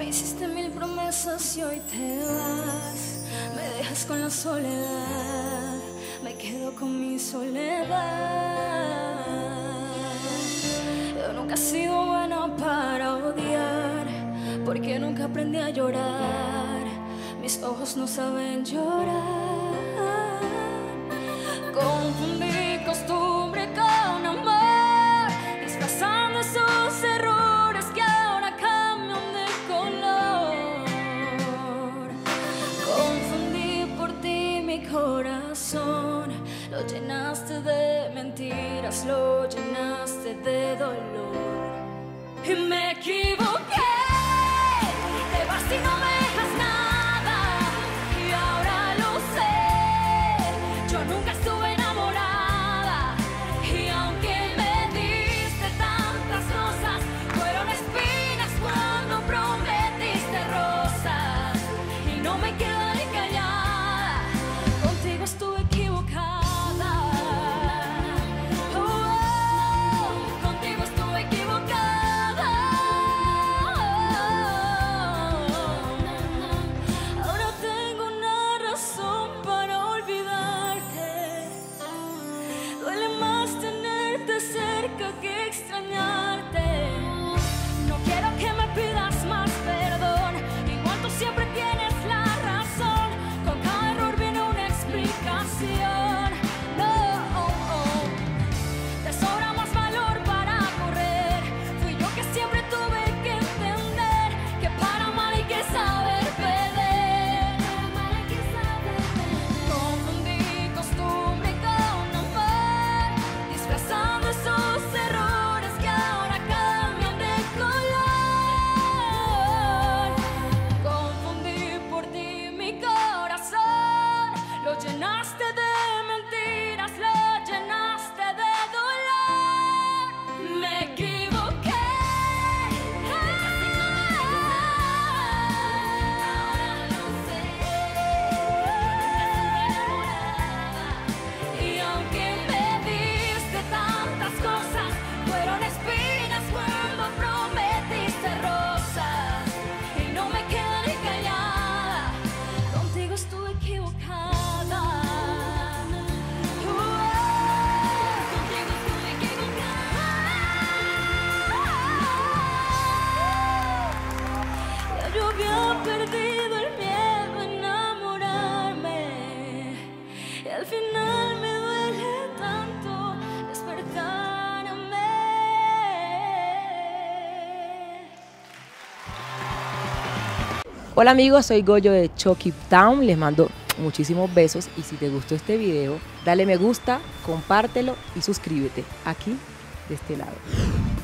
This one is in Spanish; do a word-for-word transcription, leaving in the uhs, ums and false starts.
hiciste mil promesas y hoy te vas. Me dejas con la soledad, me quedo con mi soledad. Yo nunca he sido buena para odiar, porque nunca aprendí a llorar. Mis ojos no saben llorar. Confundí costumbre con amor, disfrazando esos errores que ahora cambian de color. Confundí por ti mi corazón, lo llenaste de mentiras, lo llenaste de dolor. Y me equivoqué, te vas y no me dejas nada. Y ahora lo sé, yo nunca estuve enamorada. Y aunque me diste tantas cosas, fueron espinas cuando prometiste rosas. Y no me quedaré callada, contigo estuve equivocada. Oh, oh, contigo estuve equivocada. Ahora tengo una razón para olvidarte. Duele más tenerte cerca que extrañarte. No quiero que me pidas más perdón, igual tú siempre tienes la razón. Con cada error viene una explicación. No, oh, oh. Te sobra más valor para correr. Fui yo que siempre tuve que entender que para amar hay que saber perder. Confundí costumbre con amor, disfrazando esos errores que ahora cambian de color. Confundí por ti mi corazón, lo llenaste de mentiras, lo llenaste de dolor. Me equivoqué. Ahora lo sé, y aunque me diste tantas cosas, fueron espinas cuando prometiste rosas. Y no me quedaré callada, contigo estuve equivocada. Oh, contigo estuve equivocada. Ya yo había perdido el miedo a enamorarme, y al final me duele tanto despertarme. Hola amigos, soy Goyo de Chucky Town, les mando muchísimos besos y si te gustó este video, dale me gusta, compártelo y suscríbete aquí de este lado.